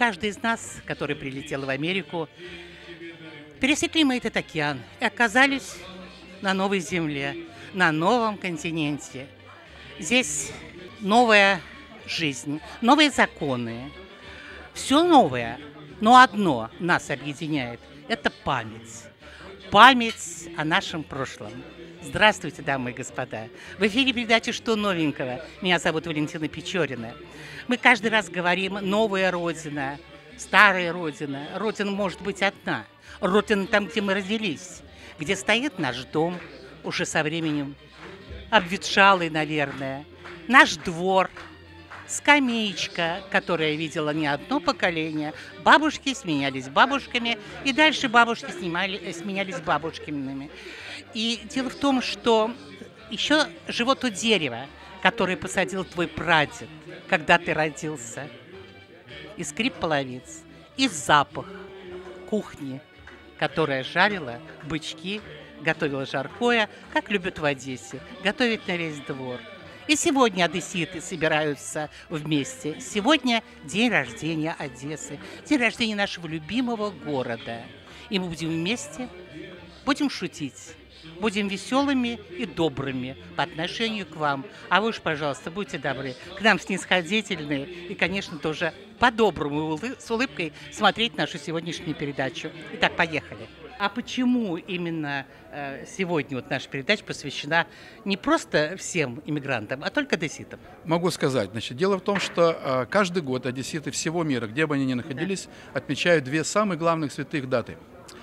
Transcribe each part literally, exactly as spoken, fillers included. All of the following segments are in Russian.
каждый из нас, который прилетел в Америку, пересекли мы этот океан и оказались на новой земле, на новом континенте. Здесь новая жизнь, новые законы, все новое, но одно нас объединяет – это память. Память о нашем прошлом. Здравствуйте, дамы и господа. В эфире передачи «Что новенького?». Меня зовут Валентина Печорина. Мы каждый раз говорим «новая Родина», «старая Родина». Родина может быть одна. Родина там, где мы родились, где стоит наш дом, уже со временем обветшалый, наверное, наш двор, скамеечка, которая видела не одно поколение. Бабушки сменялись бабушками, и дальше бабушки снимали, сменялись бабушкиными. И дело в том, что еще живот у дерева, которое посадил твой прадед, когда ты родился. И скрип половиц, и запах кухни, которая жарила бычки, готовила жаркое, как любят в Одессе, готовить на весь двор. И сегодня одесситы собираются вместе. Сегодня день рождения Одессы, день рождения нашего любимого города. И мы будем вместе, будем шутить, будем веселыми и добрыми по отношению к вам. А вы уж, пожалуйста, будьте добры, к нам снисходительные и, конечно, тоже по-доброму, с улыбкой смотреть нашу сегодняшнюю передачу. Итак, поехали. А почему именно э, сегодня вот наша передача посвящена не просто всем иммигрантам, а только одесситам? Могу сказать. Значит, дело в том, что э, каждый год одесситы всего мира, где бы они ни находились, да. отмечают две самых главных святых даты.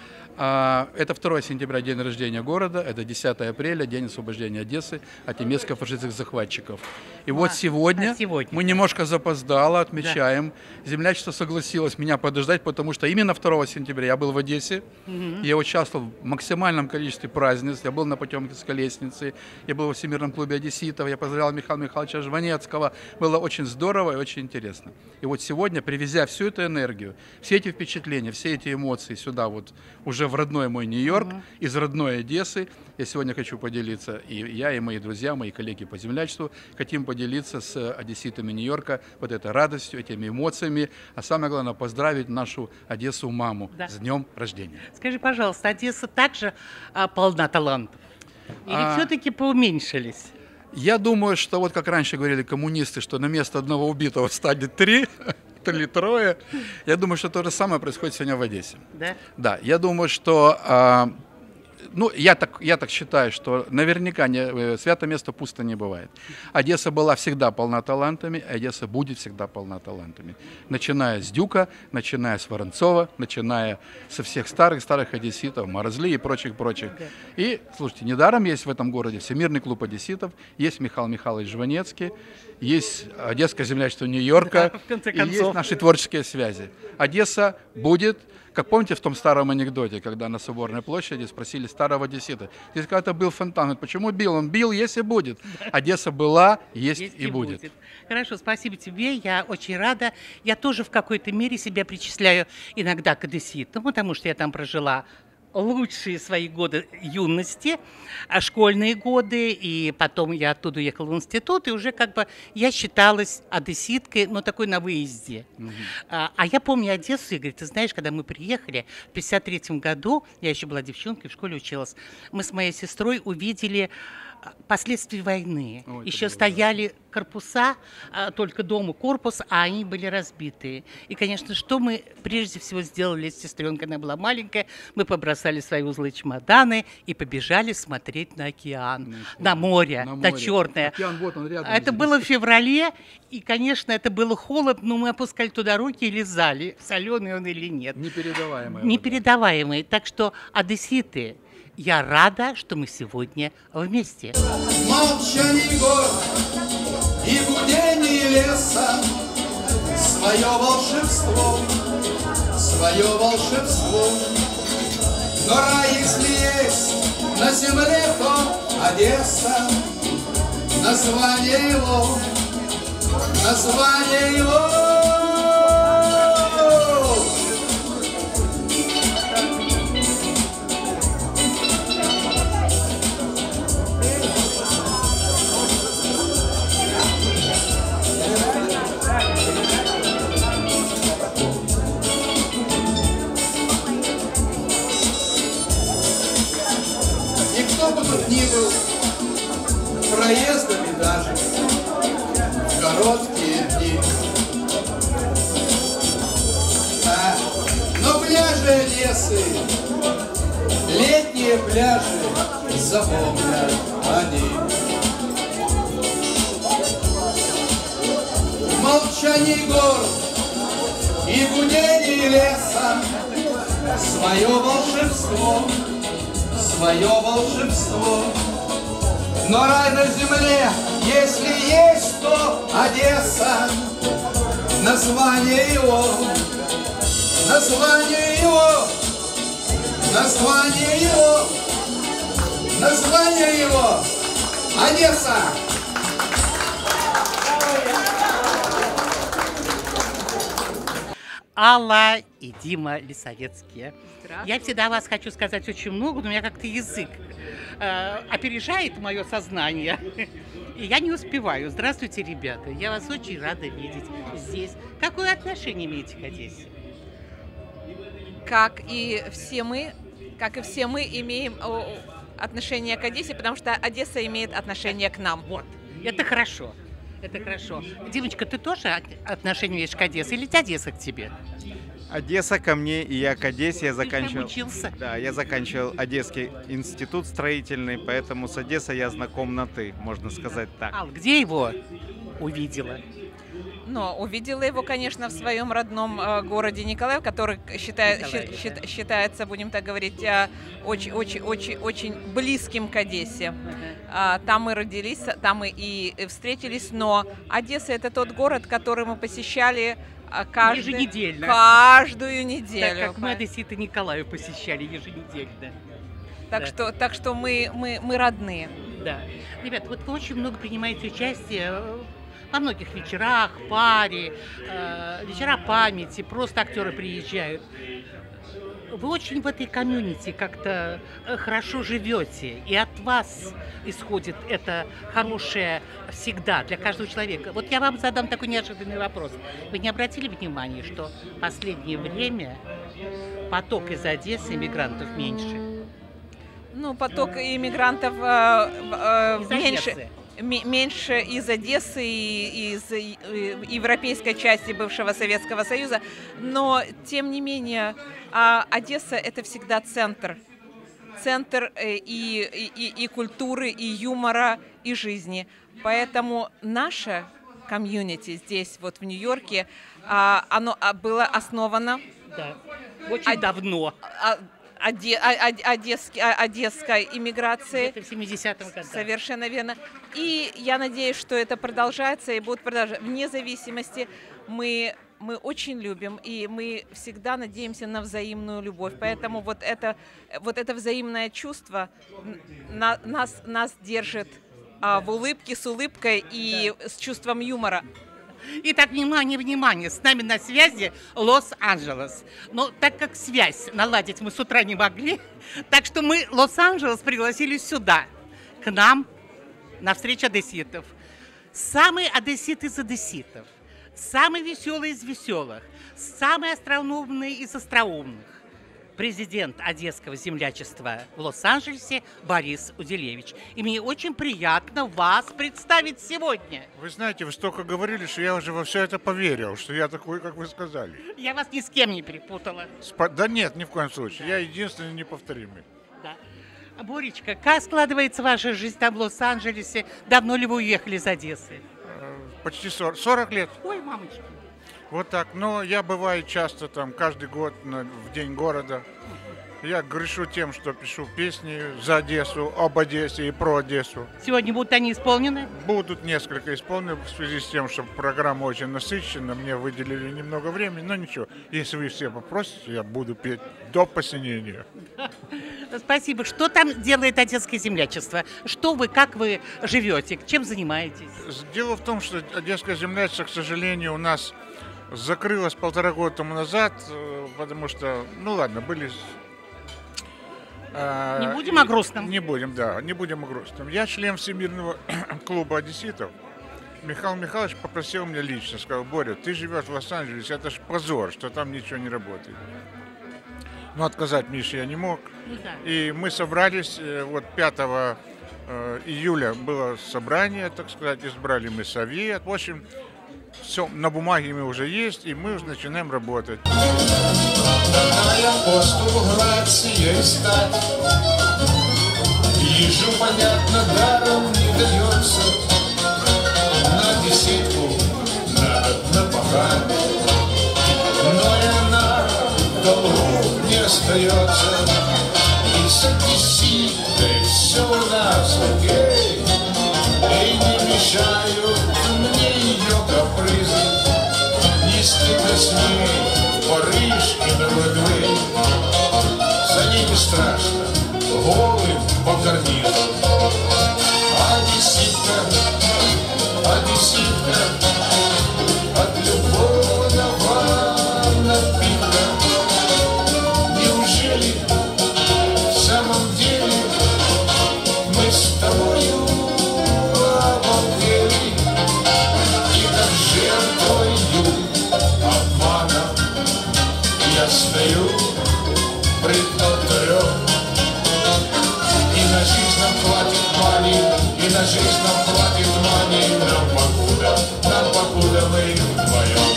Это второе сентября, день рождения города, это десятое апреля, день освобождения Одессы от немецко-фашистских захватчиков. И а, вот сегодня, а сегодня мы немножко запоздало отмечаем. Да. Землячество согласилось меня подождать, потому что именно второго сентября я был в Одессе. Угу. Я участвовал в максимальном количестве празднеств. Я был на Потемкинской лестнице, я был во Всемирном клубе одесситов, я поздравлял Михаила Михайловича Жванецкого. Было очень здорово и очень интересно. И вот сегодня, привезя всю эту энергию, все эти впечатления, все эти эмоции сюда вот уже в родной мой Нью-Йорк, uh-huh. из родной Одессы. Я сегодня хочу поделиться, и я, и мои друзья, мои коллеги по землячеству, хотим поделиться с одесситами Нью-Йорка вот этой радостью, этими эмоциями, а самое главное, поздравить нашу Одессу-маму да. с днем рождения. Скажи, пожалуйста, Одесса также а, полна талантов? Или а... все-таки поуменьшились? Я думаю, что вот как раньше говорили коммунисты, что на место одного убитого станет три, или трое. Я думаю, что то же самое происходит сегодня в Одессе. Да? Да, я думаю, что, а, ну, я так, я так считаю, что наверняка не, святое место пусто не бывает. Одесса была всегда полна талантами, Одесса будет всегда полна талантами. Начиная с Дюка, начиная с Воронцова, начиная со всех старых-старых одесситов, Морозли и прочих-прочих. Да. И, слушайте, недаром есть в этом городе Всемирный клуб одесситов, есть Михаил Михайлович Жванецкий, есть Одесское землячество Нью-Йорка, да, и есть наши творческие связи. Одесса будет, как помните в том старом анекдоте, когда на Соборной площади спросили старого одессита, здесь когда-то был фонтан, почему бил? Он бил, есть и будет. Одесса была, есть, есть и, и будет. будет. Хорошо, спасибо тебе, я очень рада. Я тоже в какой-то мере себя причисляю иногда к одесситам, потому что я там прожила лучшие свои годы юности, школьные годы, и потом я оттуда уехала в институт, и уже как бы я считалась одесситкой, но такой на выезде. Угу. А, а я помню Одессу, и говорит, ты знаешь, когда мы приехали в пятьдесят третьем году, я еще была девчонкой, в школе училась, мы с моей сестрой увидели последствия войны. Ой, еще стояли да. корпуса, а, только дом и корпус, а они были разбитые. И, конечно, что мы прежде всего сделали с сестренкой, она была маленькая, мы побросали свои узлы чемоданы и побежали смотреть на океан, на, на море, на, на Черное. Океан, вот он рядом. Это было в феврале, и, конечно, это было холодно, но мы опускали туда руки и лизали, соленый он или нет. Непередаваемый. Непередаваемый. Так что, одесситы, я рада, что мы сегодня вместе. Молчание гор и гудение леса, свое волшебство, свое волшебство. Но рай, если есть на земле, то Одесса, название его, название его. проездами даже в короткие дни. А, но пляжи Одессы, летние пляжи, запомнят они. В молчании гор и гудении леса свое волшебство, свое волшебство. Но рай на земле, если есть, то Одесса. Название его, название его, название его, название его Одесса. Алла и Дима Лисовецкие. Я всегда вас хочу сказать очень много, но у меня как-то язык э, опережает мое сознание. И я не успеваю. Здравствуйте, ребята. Я вас очень рада видеть здесь. Какое отношение имеете к Одессе? Как и все мы, как и все мы имеем отношение к Одессе, потому что Одесса имеет отношение к нам. Вот. Это хорошо. Это хорошо. Димочка, ты тоже отношение имеешь к Одессе или Одесса к тебе? Одесса ко мне, и я к Одессе. Я заканчивал, учился? Да, я заканчивал Одесский институт строительный, поэтому с Одессой я знаком на «ты», можно сказать так. Ал, где его увидела? Но увидела его, конечно, в своем родном э, городе Николаев, который считает, Николаев, щи- да. считается, будем так говорить, очень-очень-очень близким к Одессе. А, там мы родились, там мы и встретились, но Одесса — это тот город, который мы посещали а, каждый, еженедельно. каждую неделю. Так как мы одесситы Николаев посещали еженедельно. Так, Да. что, так что мы, мы, мы родные. Да. Ребят, вот вы очень много принимаете участие во многих вечерах, паре, э, вечера памяти, просто актеры приезжают. Вы очень в этой комьюнити как-то хорошо живете, и от вас исходит это хорошее всегда для каждого человека. Вот я вам задам такой неожиданный вопрос. Вы не обратили внимания, что в последнее время поток из Одессы иммигрантов меньше? Ну, поток иммигрантов э, э, Из меньше. Одессы. Меньше из Одессы и из европейской части бывшего Советского Союза, но тем не менее Одесса — это всегда центр, центр и, и, и культуры, и юмора, и жизни. Поэтому наше комьюнити здесь, вот в Нью-Йорке, оно было основано Да. Очень Од... давно. Оде... Одесской, одесской иммиграции. Это в семидесятых годах. Совершенно верно. И я надеюсь, что это продолжается и будет продолжаться. Вне зависимости мы, мы очень любим, и мы всегда надеемся на взаимную любовь. Поэтому вот это, вот это взаимное чувство на, нас, нас держит а, в улыбке, с улыбкой и да. с чувством юмора. Итак, внимание, внимание, с нами на связи Лос-Анджелес. Но так как связь наладить мы с утра не могли, так что мы Лос-Анджелес пригласили сюда, к нам, на встречу одесситов. Самый одессит из одесситов, самый веселый из веселых, самый остроумный из остроумных. Президент Одесского землячества в Лос-Анджелесе Борис Уделевич. И мне очень приятно вас представить сегодня. Вы знаете, вы столько говорили, что я уже во все это поверил, что я такой, как вы сказали. Я вас ни с кем не перепутала. Спа- да нет, ни в коем случае. Я единственный неповторимый. Да. Боречка, как складывается ваша жизнь там в Лос-Анджелесе? Давно ли вы уехали из Одессы? Почти сорок, сорок лет. Ой, мамочка. Вот так. Но я бываю часто там, каждый год на, в День города. Я грешу тем, что пишу песни за Одессу, об Одессе и про Одессу. Сегодня будут они исполнены? Будут несколько исполнены в связи с тем, что программа очень насыщена. Мне выделили немного времени, но ничего. Если вы все попросите, я буду петь до посинения. Спасибо. Что там делает Одесское землячество? Что вы, как вы живете? Чем занимаетесь? Дело в том, что Одесское землячество, к сожалению, у нас закрылось полтора года тому назад, потому что, ну ладно, были... Не будем о грустном. Не будем, да, не будем о грустном. Я член Всемирного клуба одесситов. Михаил Михайлович попросил меня лично, сказал: Боря, ты живешь в Лос-Анджелесе, это ж позор, что там ничего не работает. Но отказать Мише я не мог. Ну, да. И мы собрались вот пятого э, июля было собрание, так сказать, избрали мы совет. В общем, все на бумаге мы уже есть, и мы уже начинаем работать. Ежу, понятно, даром не дается. На десятку надо напахать, но и она в долгу не остается. И с десяткой все у нас окей, и не мешают мне ее капризы. Нести с ней в Париж и на Бродвей, за ней не страшно голым по карнизу. Одесситка, Одесситка, от любовного напитка. Неужели в самом деле мы с тобою обалдели? И как жертвою обмана я стою пред алтарем. И на жизнь нам хватит мани, и на жизнь нам хватит мани, нам покуда, нам покуда мы вдвоем.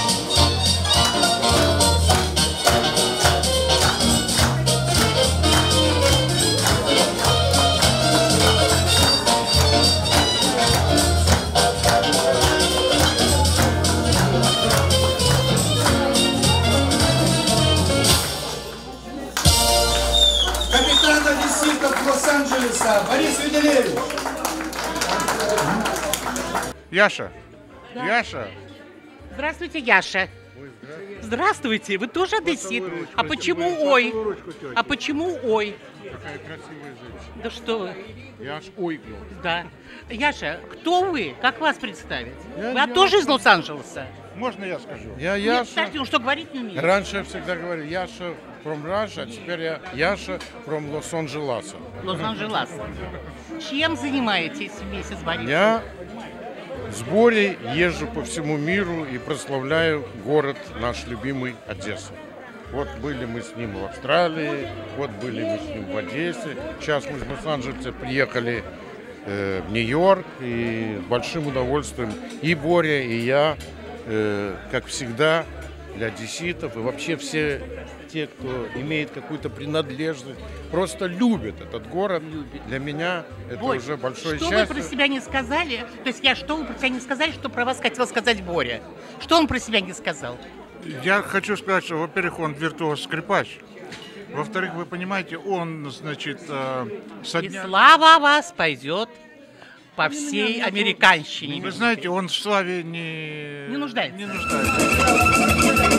Капитан одесситов Лос-Анджелеса Борис Веделевич. Яша, Яша. Здравствуйте, Яша. Здравствуйте, вы тоже одессит? А почему ой? А почему ой? Какая красивая женщина. Да что вы? Я аж ой. Да. Яша, кто вы? Как вас представить? Я Вы Яша. тоже из Лос-Анджелеса? Можно я скажу? Я Нет, Яша. подожди, он что, говорить не умеет? Раньше я всегда говорил Яша from Russia, а теперь я Яша from Лос-Анджелеса. Лос-Анджелеса. Чем занимаетесь вместе с Борисом? Я с Борей езжу по всему миру и прославляю город наш любимый Одесса. Вот были мы с ним в Австралии, вот были мы с ним в Одессе. Сейчас мы из Лос-Анджелеса приехали э, в Нью-Йорк, и с большим удовольствием и Боря, и я, э, как всегда, для одесситов и вообще все те, кто имеет какую-то принадлежность, просто любят этот город. Для меня это Борь, уже большое что счастье. вы про себя не сказали? То есть я что вы про себя не сказали, что про вас хотел сказать Боря? Что он про себя не сказал? Я хочу сказать, что, во-первых, он виртуоз-скрипач. Во-вторых, вы понимаете, он, значит, э, со И дня... слава о вас пойдет по всей американщине. Вы знаете, он в славе не... Не нуждается. Не нуждается.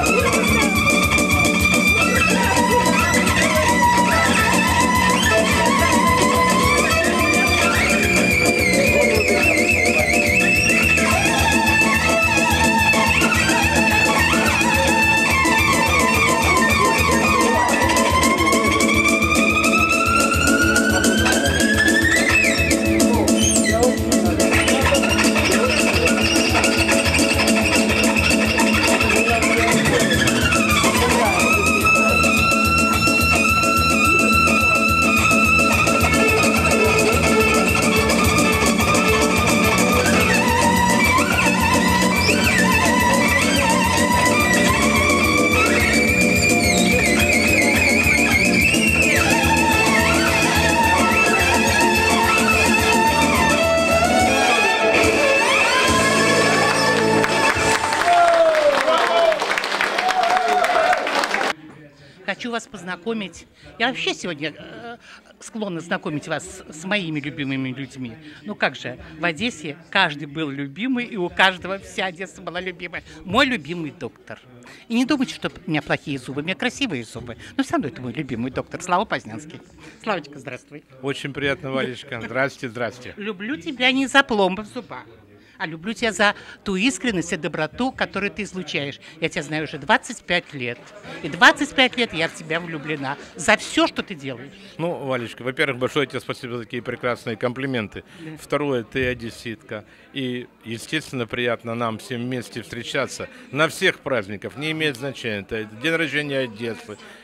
Хочу вас познакомить. Я вообще сегодня э, склонна знакомить вас с моими любимыми людьми. Ну как же, в Одессе каждый был любимый, и у каждого вся Одесса была любимая. Мой любимый доктор. И не думайте, что у меня плохие зубы, у меня красивые зубы. Но все равно это мой любимый доктор, Слава Познянский. Славочка, здравствуй. Очень приятно, Валечка. Здрасте, здрасте. Люблю тебя не за пломбы в зубах, а люблю тебя за ту искренность и доброту, которую ты излучаешь. Я тебя знаю уже двадцать пять лет. И двадцать пять лет я в тебя влюблена. За все, что ты делаешь. Ну, Валечка, во-первых, большое тебе спасибо за такие прекрасные комплименты. Да. Второе, ты одесситка. И, естественно, приятно нам всем вместе встречаться на всех праздниках. Не имеет значения. Это день рождения Одессы,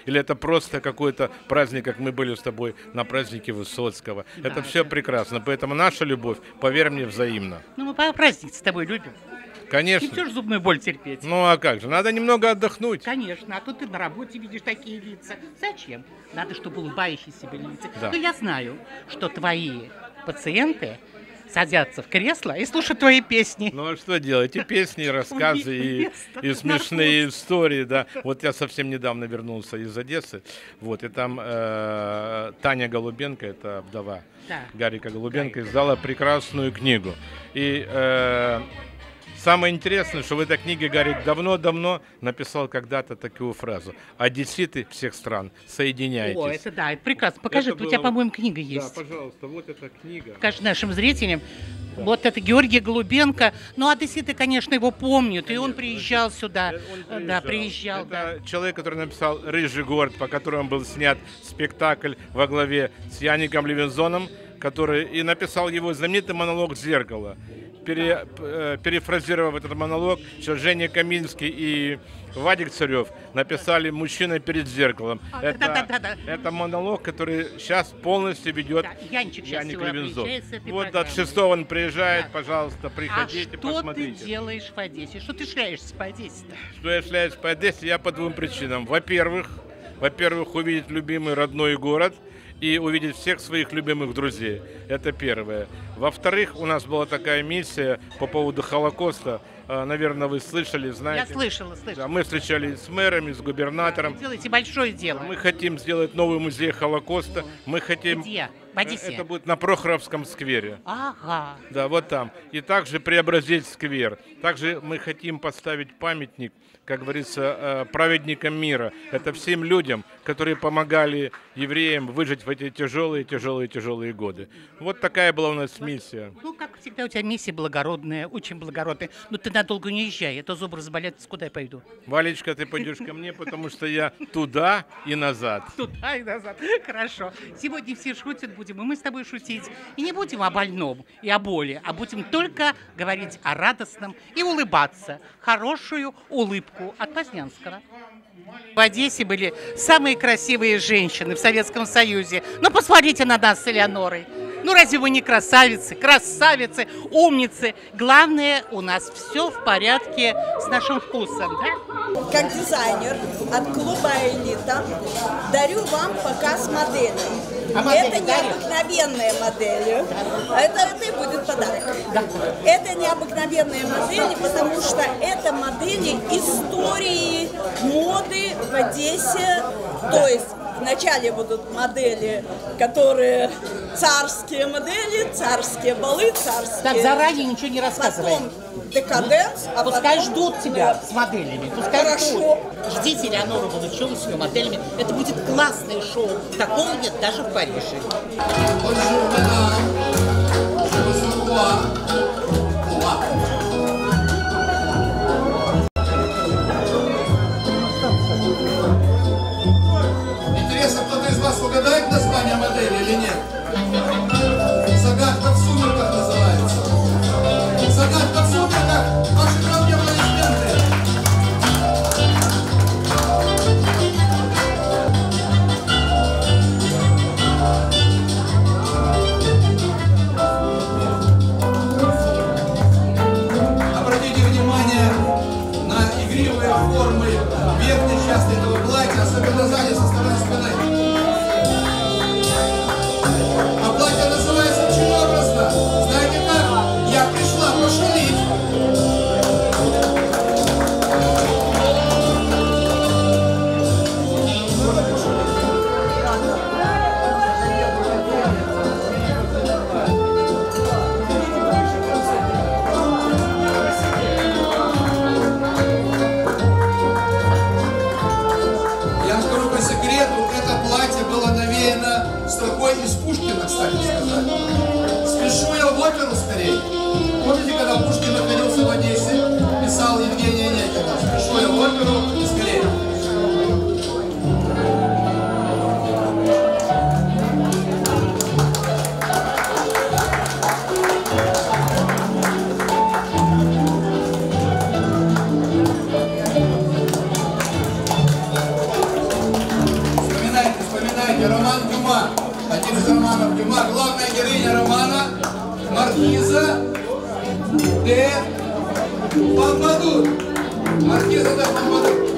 Или это просто какой-то праздник, как мы были с тобой на празднике Высоцкого. Да, это все это... прекрасно. Поэтому наша любовь, поверь мне, взаимна. Ну, мы по праздник с тобой любим. Конечно. Не все же зубную боль терпеть. Ну а как же, надо немного отдохнуть. Конечно, а то ты на работе видишь такие лица. Зачем? Надо, чтобы улыбающиеся были лица. Да. Но я знаю, что твои пациенты садятся в кресло и слушают твои песни. Ну а что делать? И песни, и рассказы, и, и смешные истории, да. Вот я совсем недавно вернулся из Одессы, вот, и там э, Таня Голубенко, это вдова Да. Гарика Голубенко, издала прекрасную книгу. И э, самое интересное, что в этой книге Гарик давно-давно написал когда-то такую фразу: «Одесситы всех стран, соединяйтесь». О, это да, это прекрасно. Покажи, Это у тебя, было- по-моему, книга есть. Да, пожалуйста, вот эта книга. Покажи нашим зрителям. Вот это Георгий Голубенко. Ну, одесситы, конечно, его помнят. И он приезжал сюда. Он Да, приезжал, да. Это человек, который написал «Рыжий город», по которому был снят спектакль во главе с Яником Левинзоном, который и написал его знаменитый монолог «Зеркало». Пере, э, перефразировав этот монолог, сейчас Женя Каминский и Вадик Царев написали «Мужчина перед зеркалом». А, это, да-да-да-да. это монолог, который сейчас полностью ведет Да, Янчик сейчас Яник сюда Левинзон. приезжает с этой Вот программой. от шестого он приезжает, Да. пожалуйста, приходите, А что посмотрите. ты делаешь в Одессе? Что ты шляешься по Одессе-то? Что я шляюсь по Одессе, я по двум причинам. Во-первых, во-первых, увидеть любимый родной город и увидеть всех своих любимых друзей. Это первое. Во-вторых, у нас была такая миссия по поводу Холокоста. А, Наверное, вы слышали, знаете. Я слышала, Да, слышала. мы встречались с мэрами, с губернатором. Вы делаете большое дело. Мы хотим сделать новый музей Холокоста. Мы хотим... Где? В Одессе? Это будет на Прохоровском сквере. Ага. Да, вот там. И также преобразить сквер. Также мы хотим поставить памятник, как говорится, э, праведникам мира. Это всем людям, которые помогали евреям выжить в эти тяжелые, тяжелые, тяжелые годы. Вот такая была у нас миссия. Ну, как всегда, у тебя миссия благородная, очень благородная. Но ты надолго не езжай, а то зубы разболят, куда я пойду? Валечка, ты пойдешь ко мне, потому что я туда и назад. Туда и назад. Хорошо. Сегодня все шутят будем, и мы с тобой шутить. И не будем о больном и о боли, а будем только говорить о радостном и улыбаться. Хорошую улыбку от Познянского. В Одессе были самые красивые женщины в Советском Союзе. Ну, посмотрите на нас с Элеонорой. Ну, разве вы не красавицы, красавицы, умницы? Главное, у нас все в порядке с нашим вкусом, да? Как дизайнер от клуба «Элита» дарю вам показ моделей. А модели это даришь? необыкновенные модели. Это, это и будет подарок. Это необыкновенные модели, потому что это модели истории моды в Одессе. То есть вначале будут модели, которые царские модели, царские балы, царские... Так, заранее ничего не рассказывай. Потом декаденс, а Пускай потом... ждут тебя с моделями, пускай Хорошо. ждут. Ждите Элеонору Булычеву с ее моделями. Это будет классное шоу. Такого нет даже в Париже. Интересно, кто-то из вас угадает название модели или нет? Загадка в сумерках называется. Загадка в сумерках. Ваши громкие аплодисменты. Где? Помпадур. Оркестр Помпадур.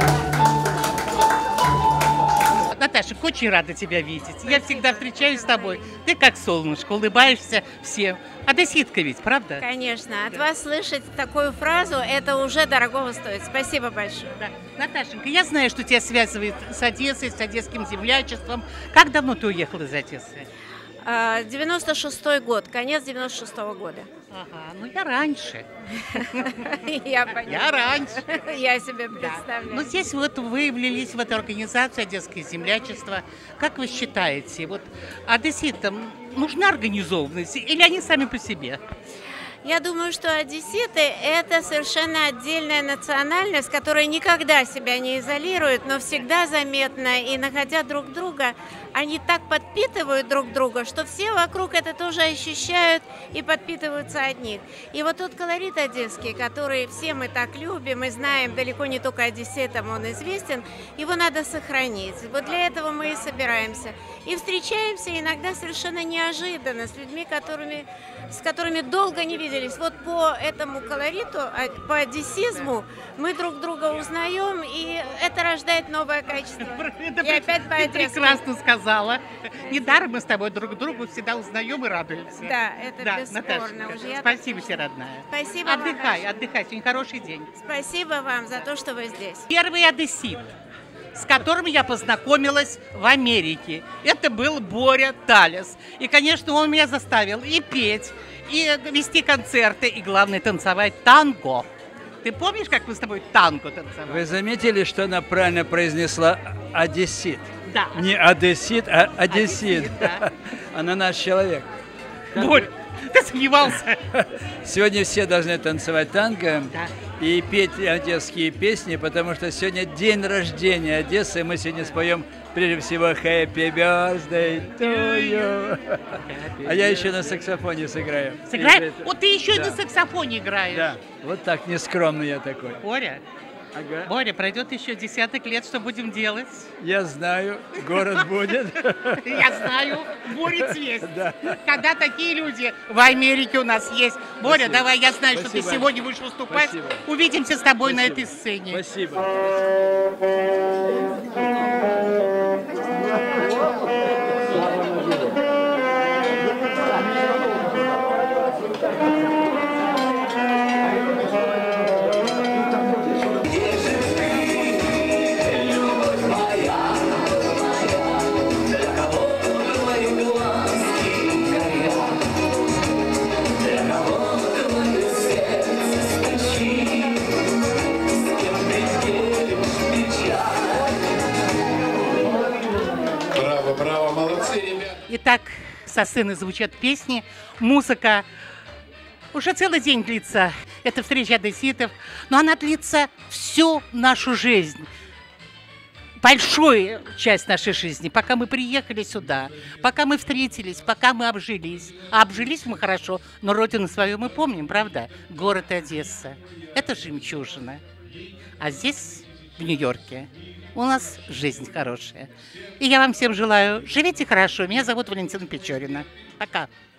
Наташа, очень рада тебя видеть. Я всегда встречаюсь с тобой. Ты как солнышко, улыбаешься всем. Одесситка ведь, правда? Конечно. От вас слышать такую фразу, это уже дорогого стоит. Спасибо большое. Да. Наташенька, я знаю, что тебя связывает с Одессой, с одесским землячеством. Как давно ты уехала из Одессы? девяносто шестой год, конец девяносто шестого года. Ага, ну я раньше. Я понимаю. Я раньше. Я себе представляю. Ну здесь вот вы влились в эту организацию «Одесское землячество». Как вы считаете, вот одесситам нужна организованность или они сами по себе? Я думаю, что одесситы – это совершенно отдельная национальность, которая никогда себя не изолирует, но всегда заметна. И, находя друг друга, они так подпитывают друг друга, что все вокруг это тоже ощущают и подпитываются от них. И вот тот колорит одесский, который все мы так любим и знаем, далеко не только одесситам он известен, его надо сохранить. Вот для этого мы и собираемся. И встречаемся иногда совершенно неожиданно с людьми, которыми, с которыми долго не виделись. Вот по этому колориту, по одессизму мы друг друга узнаем, и это рождает новое качество. И опять по Ты прекрасно сказала. Недаром мы с тобой друг другу всегда узнаем и радуемся. Да, это да, бесспорно. Наташа, Уже я спасибо тебе, родная. Спасибо Отдыхай, вам. отдыхай. Сегодня хороший день. Спасибо вам за то, что вы здесь. Первый одессит, с которым я познакомилась в Америке, это был Боря Талес. И, конечно, он меня заставил и петь, и вести концерты, и, главное, танцевать танго. Ты помнишь, как мы с тобой танго танцевали? Вы заметили, что она правильно произнесла «одессит»? Да. Не «одессит», а «одессит». Одессит, да. Она наш человек. Боря, ты сомневался? Сегодня все должны танцевать танго Да. и петь одесские песни, потому что сегодня день рождения Одессы, и мы сегодня споем прежде всего «Happy birthday to you». А я еще на саксофоне сыграю. Сыграешь? Вот ты еще и Да. на саксофоне играешь. Да, вот так нескромный я такой. Боря, Ага. Боря, пройдет еще десяток лет, что будем делать? Я знаю, город будет. Я знаю, Боря цвет. Да. Когда такие люди в Америке у нас есть. Боря, Спасибо. давай, я знаю, что Спасибо. ты сегодня будешь выступать. Спасибо. Увидимся с тобой Спасибо. на этой сцене. Спасибо. Браво, браво, молодцы, ребята. Итак, со сцены звучат песни, музыка. Уже целый день длится эта встреча одесситов, но она длится всю нашу жизнь. Большую часть нашей жизни, пока мы приехали сюда, пока мы встретились, пока мы обжились. А обжились мы хорошо, но родину свою мы помним, правда? Город Одесса. Это жемчужина. А здесь, в Нью-Йорке, у нас жизнь хорошая. И я вам всем желаю, живите хорошо. Меня зовут Валентина Печорина. Пока.